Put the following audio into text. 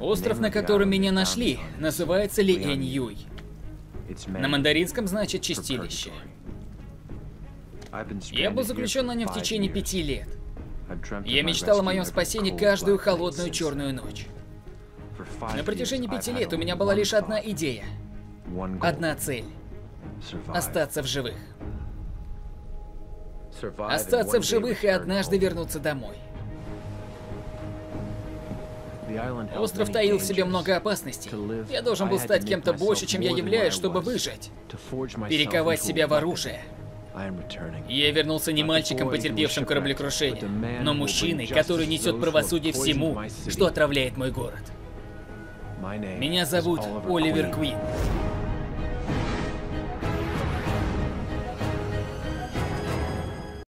Остров, на котором меня нашли, называется Лиэнь-Юй. На мандаринском значит чистилище. Я был заключен на нем в течение 5 лет. Я мечтал о моем спасении каждую холодную черную ночь. На протяжении 5 лет у меня была лишь одна идея. Одна цель. Остаться в живых. Остаться в живых и однажды вернуться домой. Остров таил в себе много опасностей. Я должен был стать кем-то больше, чем я являюсь, чтобы выжить. Перековать себя в оружие. Я вернулся не мальчиком, потерпевшим кораблекрушение, но мужчиной, который несет правосудие всему, что отравляет мой город. Меня зовут Оливер Квин.